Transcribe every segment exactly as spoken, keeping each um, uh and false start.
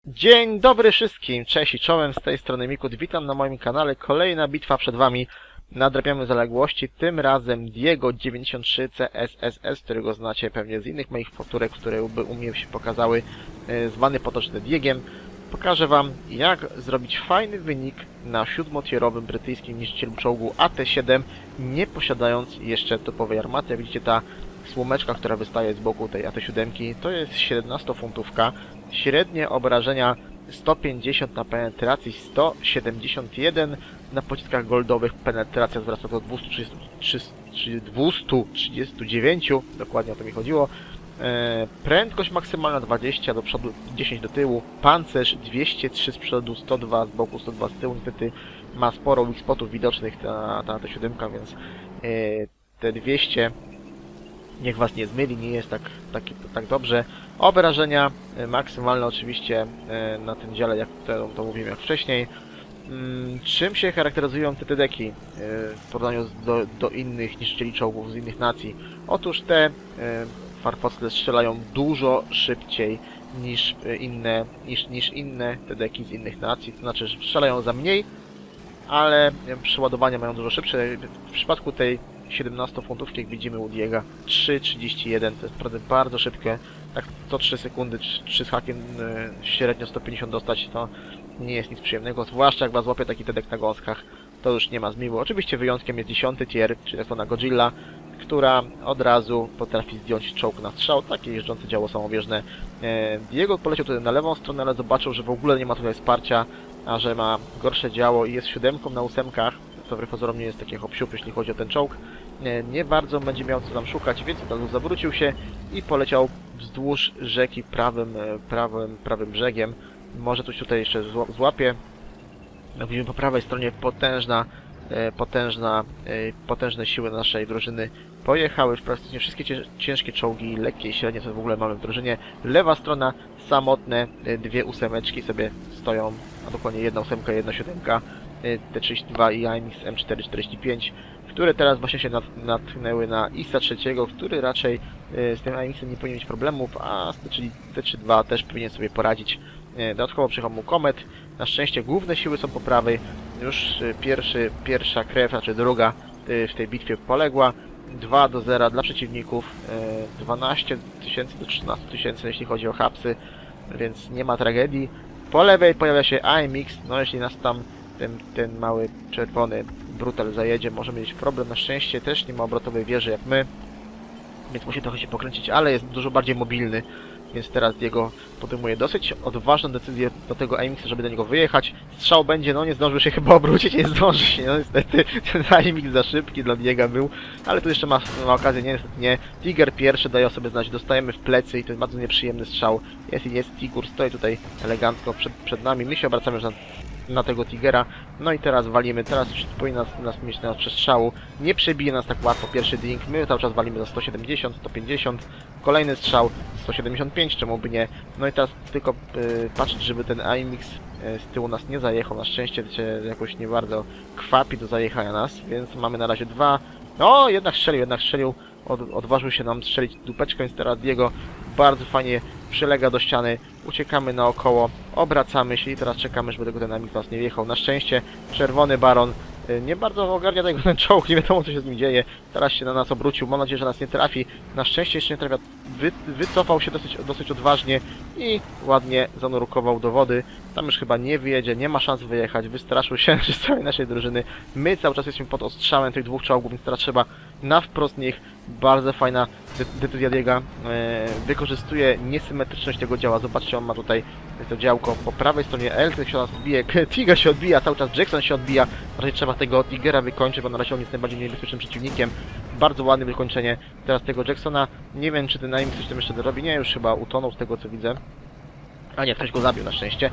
Dzień dobry wszystkim, cześć i czołem, z tej strony Mikut, witam na moim kanale, kolejna bitwa przed wami, nadrabiamy zaległości, tym razem Diego dziewięćdziesiąt trzy C S S S, którego znacie pewnie z innych moich powtórek, które u mnie się pokazały, zwany potocznie Diegiem. Pokażę wam, jak zrobić fajny wynik na siódmotierowym brytyjskim niszczycielu czołgu A T siedem, nie posiadając jeszcze topowej armaty. Jak widzicie, ta słomeczka, która wystaje z boku tej A T siedem, to jest siedemnastofuntówka. Średnie obrażenia sto pięćdziesiąt na penetracji, sto siedemdziesiąt jeden na pociskach goldowych. Penetracja wzrasta do dwieście trzydzieści dziewięć, dokładnie o to mi chodziło. E, prędkość maksymalna dwadzieścia do przodu, dziesięć do tyłu. Pancerz dwieście trzy z przodu, sto dwa z boku, sto dwa z tyłu. Niestety ma sporo weak spotów widocznych ta, ta A T siedem, więc e, te dwieście niech was nie zmyli, nie jest tak, tak, tak dobrze. Obrażenia maksymalne oczywiście na tym dziale, jak to, to mówiłem jak wcześniej. Czym się charakteryzują te T-deki w porównaniu do, do innych niszczycieli czołgów z innych nacji? Otóż te farfocle strzelają dużo szybciej niż inne, niż, niż inne T-deki z innych nacji, to znaczy strzelają za mniej, ale przeładowania mają dużo szybsze. W przypadku tej siedemnastofuntówki, jak widzimy u Diega, trzy trzydzieści jeden, to jest naprawdę bardzo szybkie. Tak co trzy sekundy, trzy z hakiem, średnio sto pięćdziesiąt dostać, to nie jest nic przyjemnego, zwłaszcza jak was złapie taki T-dek na gąskach, to już nie ma zmiłu. Oczywiście wyjątkiem jest dziesiąty tier, czyli tak zwana Godzilla, która od razu potrafi zdjąć czołg na strzał, takie jeżdżące działo samowieżne. Diego poleciał tutaj na lewą stronę, ale zobaczył, że w ogóle nie ma tutaj wsparcia, a że ma gorsze działo i jest siódemką na ósemkach, to wbrew pozorom nie jest taki hop-siup, jeśli chodzi o ten czołg. Nie, nie bardzo będzie miał co tam szukać, więc od razu zawrócił się i poleciał wzdłuż rzeki prawym, prawym, prawym brzegiem. Może coś tutaj jeszcze złapie. Jak widzimy po prawej stronie potężna, potężna, potężne siły naszej drużyny pojechały w praktycznie wszystkie ciężkie czołgi, lekkie i średnie, co w ogóle mamy w drużynie. Lewa strona, samotne dwie ósemeczki sobie stoją, a dokładnie jedna ósemka i jedna siódemka, T trzydzieści dwa i A M X M cztery czterdzieści pięć, które teraz właśnie się natknęły na I S A trzy, który raczej z tym A M X-em nie powinien mieć problemów, a czyli T trzydzieści dwa też powinien sobie poradzić. Dodatkowo przyjechał mu Komet. Na szczęście główne siły są po prawej. Już pierwszy, pierwsza krew, znaczy druga w tej bitwie poległa. dwa do zera dla przeciwników. dwanaście tysięcy do trzynastu tysięcy, jeśli chodzi o hapsy, więc nie ma tragedii. Po lewej pojawia się A M X. No jeśli nas tam ten, ten mały czerwony brutal zajedzie, możemy mieć problem. Na szczęście też nie ma obrotowej wieży jak my, więc musi trochę się pokręcić, ale jest dużo bardziej mobilny. Więc teraz Diego podejmuje dosyć odważną decyzję do tego A M X, żeby do niego wyjechać. Strzał będzie, no nie zdążył się chyba obrócić, nie zdąży się, no niestety ten A M X za szybki dla Diega był, ale tu jeszcze ma, ma okazję, nie, niestety nie. Tiger pierwszy daje o sobie znać, dostajemy w plecy i to jest bardzo nieprzyjemny strzał. Jest i jest, Tigur stoi tutaj elegancko przed, przed nami, my się obracamy już na, na tego Tigera, no i teraz walimy, teraz już powinien nas, nas mieć na przestrzału, nie przebije nas tak łatwo pierwszy ding, my cały czas walimy za sto siedemdziesiąt, sto pięćdziesiąt, kolejny strzał sto siedemdziesiąt pięć, czemu by nie, no i teraz tylko yy, patrzeć, żeby ten A M X yy, z tyłu nas nie zajechał, na szczęście się jakoś nie bardzo kwapi do zajechania nas, więc mamy na razie dwa, no jednak strzelił, jednak strzelił, Od, odważył się nam strzelić dupeczką, więc teraz Diego bardzo fajnie przylega do ściany, uciekamy naokoło, obracamy się i teraz czekamy, żeby tego ten A M X nas nie wjechał. Na szczęście czerwony baron nie bardzo ogarnia tego ten czołg, nie wiadomo co się z nim dzieje, teraz się na nas obrócił, mam nadzieję, że nas nie trafi, na szczęście jeszcze nie trafia, Wy, wycofał się dosyć, dosyć odważnie i ładnie zanurkował do wody, tam już chyba nie wyjedzie, nie ma szans wyjechać, wystraszył się z całej naszej drużyny, my cały czas jesteśmy pod ostrzałem tych dwóch czołgów, więc teraz trzeba na wprost nich. Bardzo fajna decyzja Diega, e, wykorzystuje niesymetryczność tego działa, zobaczcie, on ma tutaj to działko po prawej stronie, L się nas odbije, Tiga się odbija, cały czas Jackson się odbija, raczej trzeba tego Tigera wykończyć, bo na razie on jest najbardziej niebezpiecznym przeciwnikiem. Bardzo ładne wykończenie teraz tego Jacksona, nie wiem czy ten A M X coś tam jeszcze dorobi, nie, już chyba utonął z tego co widzę, a nie, ktoś go zabił na szczęście.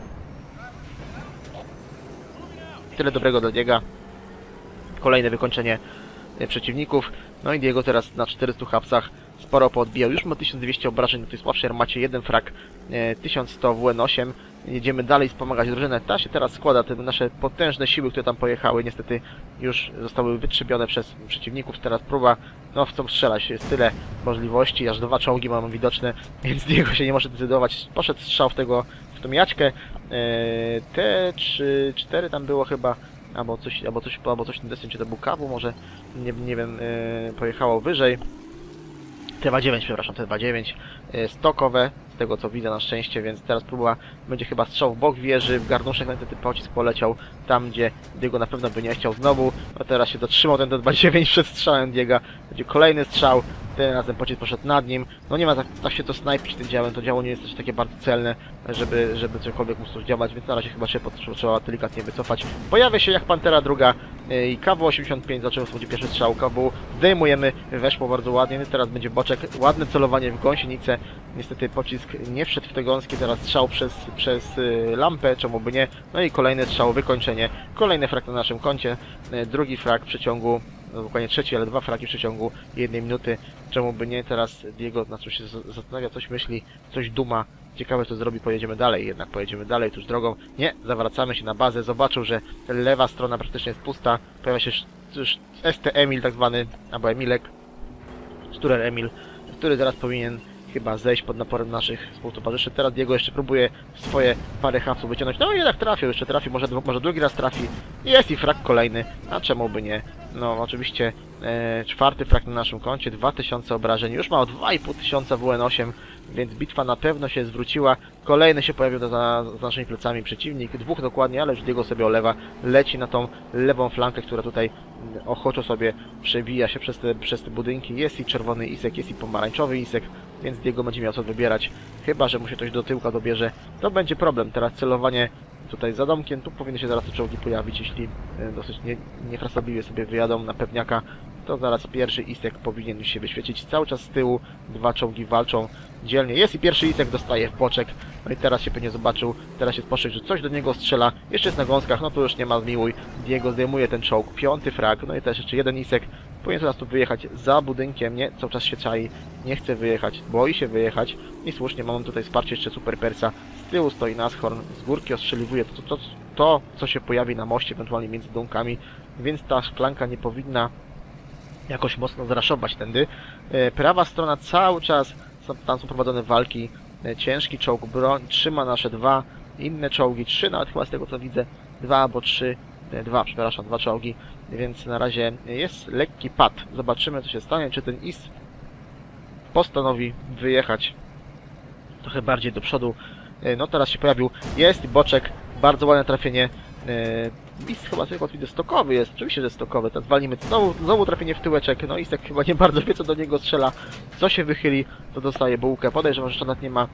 Tyle dobrego dla Diega, kolejne wykończenie przeciwników. No i Diego teraz na czterystu hapsach sporo poodbijał. Już ma tysiąc dwieście obrażeń na tej słabszej armacie, jeden frag, e, tysiąc sto W N osiem. Jedziemy dalej wspomagać drużynę. Ta się teraz składa, te nasze potężne siły, które tam pojechały, niestety już zostały wytrzebione przez przeciwników. Teraz próba, no w co strzelać, jest tyle możliwości, aż dwa czołgi mamy widoczne, więc Diego się nie może decydować. Poszedł strzał w tego, w tą jaćkę. E, te trzy, cztery tam było chyba, albo coś, albo coś, albo coś w tym deseń, czy to był kawu, może, nie, nie wiem, e, pojechało wyżej. T dwadzieścia dziewięć, przepraszam, T dwadzieścia dziewięć, e, stokowe, z tego co widzę na szczęście, więc teraz próba będzie chyba strzał w bok wieży, w garnuszek, no ten pocisk poleciał tam, gdzie Diego na pewno by nie chciał znowu, no teraz się zatrzymał ten T dwadzieścia dziewięć przed strzałem Diego, będzie kolejny strzał, tym razem pocisk poszedł nad nim, no nie ma tak, tak się to snajpić tym działem, to działo nie jest też takie bardzo celne, żeby, żeby cokolwiek móc działać, więc na razie chyba się trzeba delikatnie wycofać. Pojawia się jak Pantera druga i K W osiemdziesiąt pięć, zaczął swój pierwszy strzał, K W zdejmujemy, weszło bardzo ładnie, no teraz będzie boczek, ładne celowanie w gąsienicę, niestety pocisk nie wszedł w te gąskie, teraz strzał przez, przez lampę, czemu by nie, no i kolejny strzał, wykończenie, kolejny frag na naszym koncie, drugi frag w przeciągu, no dokładnie trzeci, ale dwa fragi w przeciągu jednej minuty, czemu by nie, teraz Diego na czym się zastanawia, coś myśli, coś duma, ciekawe co zrobi, pojedziemy dalej, jednak pojedziemy dalej tuż drogą, nie, zawracamy się na bazę, zobaczył, że lewa strona praktycznie jest pusta, pojawia się już S T Emil tak zwany, albo Emilek, Sturer Emil, który zaraz powinien chyba zejść pod naporem naszych współtowarzyszy. Teraz Diego jeszcze próbuje swoje parę hafów wyciągnąć. No i jednak trafił, jeszcze trafi, może, może drugi raz trafi. Jest i frag kolejny, a czemu by nie? No oczywiście e, czwarty frag na naszym koncie, dwa tysiące obrażeń, już ma o dwa i pół tysiąca W N osiem, więc bitwa na pewno się zwróciła. Kolejny się pojawił za, za naszymi plecami przeciwnik, dwóch dokładnie, ale już Diego sobie olewa, leci na tą lewą flankę, która tutaj ochoczo sobie przewija się przez te, przez te budynki. Jest i czerwony isek, jest i pomarańczowy isek, więc Diego będzie miał co wybierać. Chyba że mu się coś do tyłka dobierze, to będzie problem. Teraz celowanie tutaj za domkiem, tu powinny się zaraz te czołgi pojawić, jeśli dosyć nie, niefrasobliwie sobie wyjadą na pewniaka, to zaraz pierwszy isek powinien się wyświecić. Cały czas z tyłu dwa czołgi walczą dzielnie. Jest i pierwszy isek dostaje w boczek. No i teraz się pewnie zobaczył, teraz jest poszek, że coś do niego strzela. Jeszcze jest na gąskach, no to już nie ma zmiłuj. Diego zdejmuje ten czołg. Piąty frag, no i też jeszcze jeden isek. Powinien teraz tu wyjechać za budynkiem, nie? Cały czas się czai, nie chce wyjechać, boi się wyjechać. I słusznie, mamy tutaj wsparcie jeszcze Super Persa. Z tyłu stoi Nashorn, z górki ostrzeliwuje to, to, to, co się pojawi na moście, ewentualnie między domkami. Więc ta szklanka nie powinna jakoś mocno zraszować tędy. E, prawa strona cały czas, są, tam są prowadzone walki. E, ciężki czołg broń trzyma nasze dwa inne czołgi, trzy nawet chyba z tego co widzę, dwa albo trzy, e, dwa, przepraszam, dwa czołgi, więc na razie jest lekki pad. Zobaczymy co się stanie, czy ten I S postanowi wyjechać trochę bardziej do przodu. E, no teraz się pojawił, jest boczek, bardzo ładne trafienie. Is chyba tylko widzę stokowy jest, oczywiście, że stokowy. Teraz walimy znowu, znowu trafienie w tyłeczek. No Isek chyba nie bardzo wie co do niego strzela. Co się wychyli, to dostaje bułkę. Podejrzewam, że jeszcze nawet nie ma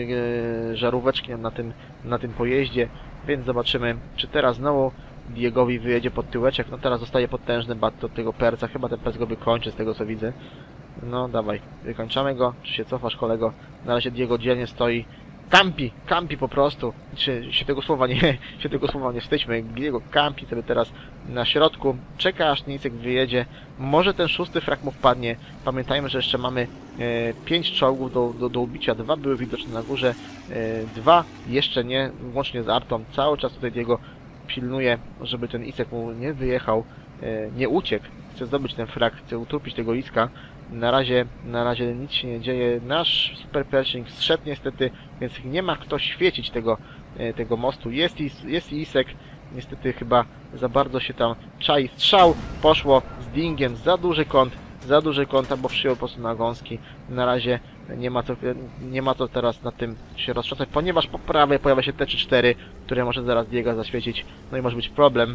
yy, żaróweczki na tym, na tym pojeździe. Więc zobaczymy, czy teraz znowu Diegowi wyjedzie pod tyłeczek. No teraz zostaje potężny bat od tego Perca. Chyba ten Perc go wykończy z tego co widzę. No dawaj, wykończamy go. Czy się cofasz kolego? Na razie Diego dzielnie stoi. Kampi, kampi po prostu, czy się tego słowa nie, się tego słowa nie wstydźmy, Diego kampi sobie teraz na środku, czeka aż Nicek wyjedzie, może ten szósty frag mu wpadnie, pamiętajmy, że jeszcze mamy e, pięć czołgów do, do, do ubicia, dwa były widoczne na górze, e, dwa jeszcze nie, łącznie z Artą, cały czas tutaj Diego pilnuje, żeby ten Isek mu nie wyjechał, e, nie uciekł, chce zdobyć ten frag, chce utopić tego Iska. Na razie, na razie nic się nie dzieje. Nasz Super Pershing zszedł niestety, więc nie ma kto świecić tego, tego mostu. Jest, jest Isek, niestety chyba za bardzo się tam czai. Strzał poszło z dingiem, za duży kąt, za duży kąt, bo przyjął po prostu na gąski. Na razie nie ma co, nie ma co teraz na tym się roztrząsać, ponieważ po prawej pojawia się T trzydzieści cztery, które może zaraz Diego zaświecić. No i może być problem.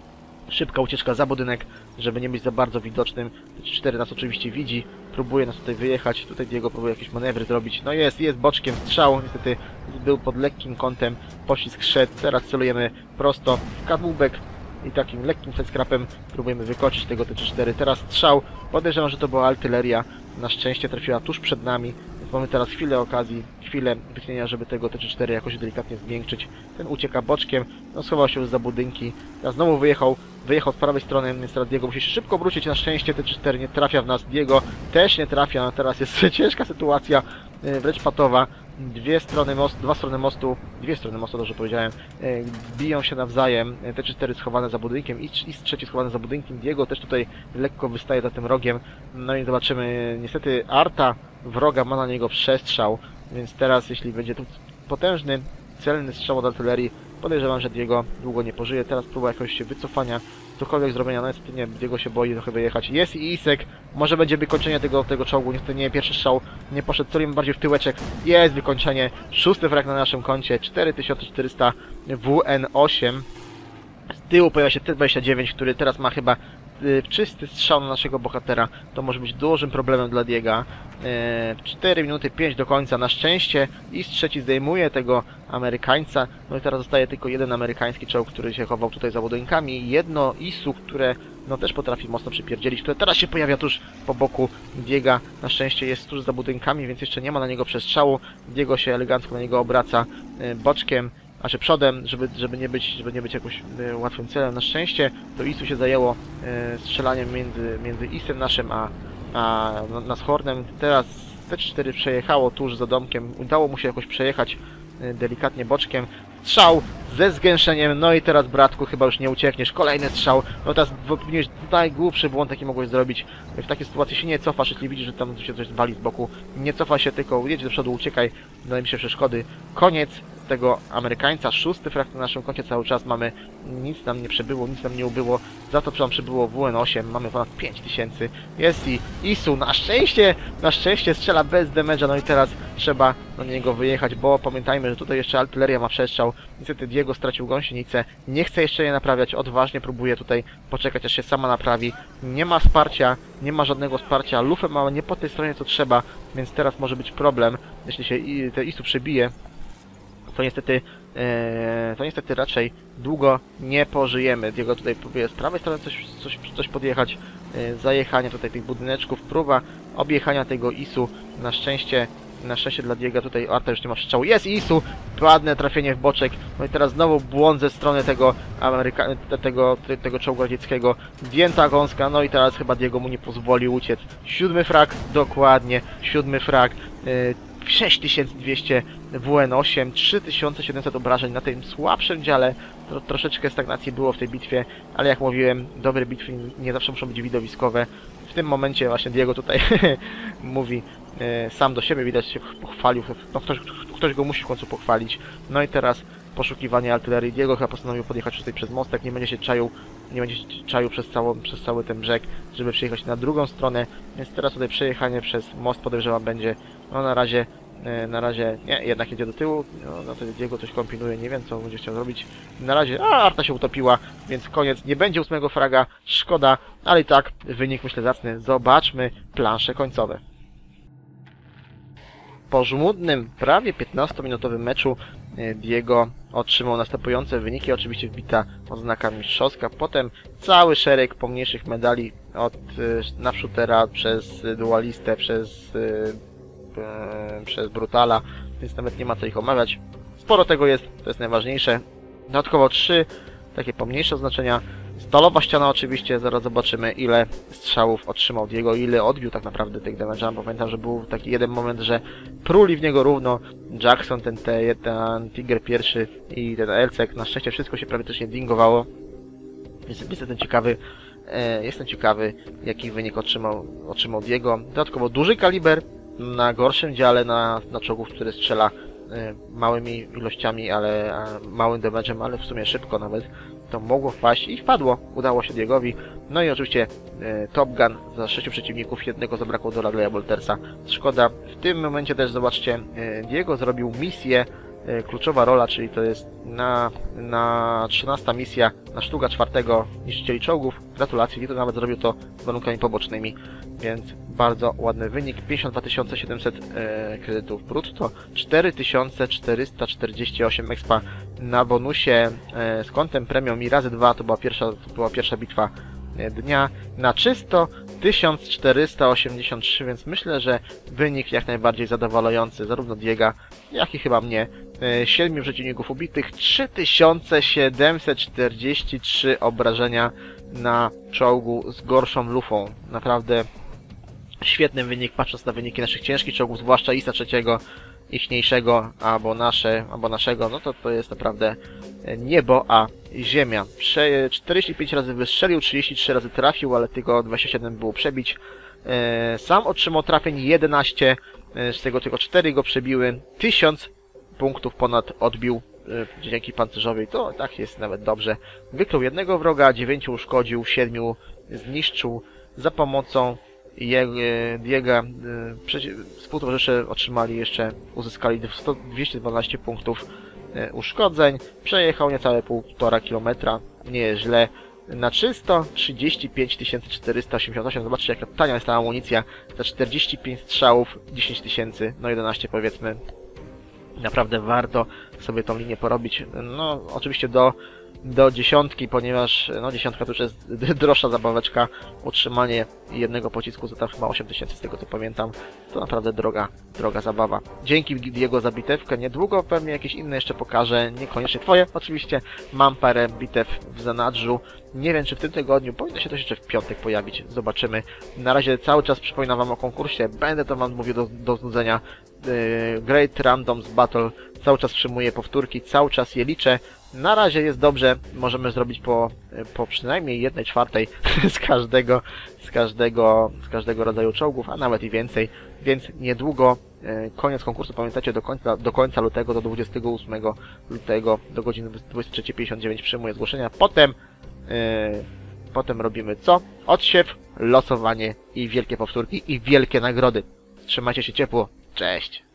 Szybka ucieczka za budynek, żeby nie być za bardzo widocznym. T trzydzieści cztery nas oczywiście widzi, próbuje nas tutaj wyjechać, tutaj Diego próbuje jakieś manewry zrobić. No jest, jest boczkiem strzał, niestety był pod lekkim kątem, poślizg szedł, teraz celujemy prosto w kadłubek i takim lekkim fleckrapem próbujemy wykończyć tego T trzydzieści cztery. Teraz strzał, podejrzewam, że to była artyleria, na szczęście trafiła tuż przed nami. Mamy teraz chwilę okazji, chwilę wytchnienia, żeby tego T trzydzieści cztery jakoś delikatnie zmiękczyć. Ten ucieka boczkiem, no schował się już za budynki. Teraz znowu wyjechał, wyjechał z prawej strony, więc teraz Diego musi się szybko wrócić. Na szczęście T trzydzieści cztery nie trafia w nas, Diego też nie trafia, no teraz jest ciężka sytuacja, wręcz patowa. Dwie strony mostu, dwa strony mostu, dwie strony mostu, dobrze powiedziałem, biją się nawzajem, T trzydzieści cztery schowane za budynkiem i, i trzeci schowany za budynkiem, Diego też tutaj lekko wystaje za tym rogiem, no i zobaczymy, niestety Arta wroga ma na niego przestrzał, więc teraz jeśli będzie tu potężny celny strzał od artylerii. Podejrzewam, że Diego długo nie pożyje. Teraz próba jakiegoś się wycofania, cokolwiek zrobienia. No niestety nie, Diego się boi trochę wyjechać. Jest i Isek. Może będzie wykończenie tego, tego czołgu. Niestety nie, pierwszy strzał nie poszedł. Co im bardziej w tyłeczek. Jest wykończenie. Szósty frag na naszym koncie. cztery tysiące czterysta W N osiem. Z tyłu pojawia się T dwadzieścia dziewięć, który teraz ma chyba y, czysty strzał na naszego bohatera. To może być dużym problemem dla Diega. Y, cztery minuty pięć do końca. Na szczęście I S trzeci zdejmuje tego Amerykańca. No i teraz zostaje tylko jeden amerykański czołg, który się chował tutaj za budynkami. Jedno I S U, które no też potrafi mocno przypierdzielić, które teraz się pojawia tuż po boku Diega. Na szczęście jest tuż za budynkami, więc jeszcze nie ma na niego przestrzału. Diego się elegancko na niego obraca y, boczkiem. A czy przodem, żeby, żeby nie być, żeby nie być jakimś y, łatwym celem. Na szczęście to I S U się zajęło y, strzelaniem między, między I S em naszym a, a Nashornem. Teraz T cztery przejechało tuż za domkiem. Udało mu się jakoś przejechać y, delikatnie boczkiem. Strzał ze zgęszeniem. No i teraz, bratku, chyba już nie uciekniesz. Kolejny strzał. No teraz popełniłeś najgłupszy błąd, jaki mogłeś zrobić. W takiej sytuacji się nie cofasz, jeśli widzisz, że tam się coś wali z boku. Nie cofa się, tylko jedź do przodu, uciekaj. Daj mi się przeszkody. Koniec tego Amerykańca. Szósty frag na naszym koncie cały czas mamy. Nic nam nie przebyło, nic nam nie ubyło. Za to nam przybyło W N osiem. Mamy ponad pięć tysięcy. Jest i I S U. Na szczęście, na szczęście strzela bez damage'a. No i teraz trzeba do niego wyjechać, bo pamiętajmy, że tutaj jeszcze artyleria ma przestrzał. Niestety Diego stracił gąsienicę. Nie chce jeszcze jej naprawiać. Odważnie próbuje tutaj poczekać, aż się sama naprawi. Nie ma wsparcia. Nie ma żadnego wsparcia. Lufę ma nie po tej stronie, co trzeba. Więc teraz może być problem, jeśli się te I S U przebije. To niestety, e, to niestety raczej długo nie pożyjemy. Diego tutaj próbuje z prawej strony coś, coś, coś podjechać, e, zajechanie tutaj tych budyneczków, próba objechania tego I S U. Na szczęście, na szczęście dla Diego tutaj Arta już nie ma strzału. Jest I S U! Ładne trafienie w boczek. No i teraz znowu błąd ze strony tego Ameryka tego, tego czołgu radzieckiego. Zdjęta gąska, no i teraz chyba Diego mu nie pozwoli uciec. Siódmy frag, dokładnie, siódmy frag. E, sześć tysięcy dwieście W N osiem, trzy tysiące siedemset obrażeń na tym słabszym dziale. Tro, troszeczkę stagnacji było w tej bitwie, ale jak mówiłem, dobre bitwy nie zawsze muszą być widowiskowe. W tym momencie właśnie Diego tutaj mówi e, sam do siebie, widać się pochwalił, no, ktoś, ktoś go musi w końcu pochwalić. No i teraz poszukiwanie artylerii. Diego chyba postanowił podjechać tutaj przez mostek, nie będzie się czaił, nie będzie się czaił przez, całą, przez cały ten brzeg, żeby przejechać na drugą stronę, więc teraz tutaj przejechanie przez most podejrzewam będzie, no na razie, na razie, nie, jednak jedzie do tyłu, no, no to Diego coś kombinuje, nie wiem co będzie chciał zrobić, na razie, a Arta się utopiła, więc koniec, nie będzie ósmego fraga, szkoda, ale i tak wynik myślę zacny. Zobaczmy plansze końcowe. Po żmudnym, prawie piętnastominutowym meczu Diego otrzymał następujące wyniki, oczywiście wbita oznaka mistrzowska, potem cały szereg pomniejszych medali od Napshootera przez Dualistę, przez, e, przez Brutala, więc nawet nie ma co ich omawiać. Sporo tego jest, to jest najważniejsze. Dodatkowo trzy takie pomniejsze oznaczenia. Stalowa ściana oczywiście, zaraz zobaczymy ile strzałów otrzymał Diego, ile odbił tak naprawdę tych damage'a, bo pamiętam, że był taki jeden moment, że pruli w niego równo Jackson, ten, T, ten Tiger pierwszy i ten Elcek. Na szczęście wszystko się praktycznie dingowało, więc jestem ciekawy, e, jestem ciekawy jaki wynik otrzymał, otrzymał Diego. Dodatkowo duży kaliber na gorszym dziale, na, na czołgów, który strzela e, małymi ilościami, ale a, małym damage'em, ale w sumie szybko nawet. To mogło wpaść i wpadło. Udało się Diegowi. No i oczywiście e, Top Gun za sześciu przeciwników, jednego zabrakło do Radleya Boltersa. Szkoda. W tym momencie też zobaczcie, e, Diego zrobił misję, e, kluczowa rola, czyli to jest na, na trzynasta misja na sztuga czwartego niszczycieli czołgów. Gratulacje, to nawet zrobił to z warunkami pobocznymi, więc bardzo ładny wynik. pięćdziesiąt dwa tysiące siedemset e, kredytów brutto, cztery tysiące czterysta czterdzieści osiem expa na bonusie e, z kontem premium i razy dwa, to była pierwsza, to była pierwsza bitwa e, dnia. Na czysto tysiąc czterysta osiemdziesiąt trzy, więc myślę, że wynik jak najbardziej zadowalający zarówno Diega, jak i chyba mnie. E, siedmiu przeciwników ubitych, trzy tysiące siedemset czterdzieści trzy obrażenia na czołgu z gorszą lufą. Naprawdę świetny wynik, patrząc na wyniki naszych ciężkich czołgów, zwłaszcza I S a trzeciego, ichniejszego, albo nasze, albo naszego, no to to jest naprawdę niebo a ziemia. Prze czterdzieści pięć razy wystrzelił, trzydzieści trzy razy trafił, ale tylko dwadzieścia siedem było przebić. Sam otrzymał trafień jedenaście, z tego tylko cztery go przebiły. tysiąc punktów ponad odbił y, dzięki pancerzowi, to tak jest nawet dobrze. Wykrył jednego wroga, dziewięciu uszkodził, siedmiu zniszczył. Za pomocą jego, Diega y, współtowarzysze otrzymali jeszcze, uzyskali dwieście dwanaście punktów y, uszkodzeń. Przejechał niecałe półtora kilometra, nie jest źle. Na trzysta trzydzieści pięć tysięcy czterysta osiemdziesiąt osiem, zobaczcie jaka tania jest ta amunicja, za czterdzieści pięć strzałów, dziesięć tysięcy, no jedenaście powiedzmy. Naprawdę warto sobie tą linię porobić, no oczywiście do, do dziesiątki, ponieważ no dziesiątka to już jest droższa zabaweczka, utrzymanie jednego pocisku za tam chyba osiem tysięcy z tego co pamiętam, to naprawdę droga, droga zabawa. Dzięki Diego za bitewkę, niedługo pewnie jakieś inne jeszcze pokażę, niekoniecznie twoje oczywiście, mam parę bitew w zanadrzu, nie wiem czy w tym tygodniu, powinno się to jeszcze w piątek pojawić, zobaczymy. Na razie cały czas przypominam wam o konkursie, będę to wam mówił do, do znudzenia. Yy, Great Randoms Battle, cały czas przyjmuję powtórki, cały czas je liczę. Na razie jest dobrze, możemy zrobić po, po przynajmniej jednej czwartej z każdego, z każdego, z każdego rodzaju czołgów, a nawet i więcej, więc niedługo yy, koniec konkursu, pamiętacie, do końca, do końca lutego, do dwudziestego ósmego lutego, do godziny dwudziestej trzeciej pięćdziesiąt dziewięć przyjmuję zgłoszenia, potem Yy, potem robimy co? Odsiew, losowanie i wielkie powtórki i wielkie nagrody. Trzymajcie się ciepło. Cześć!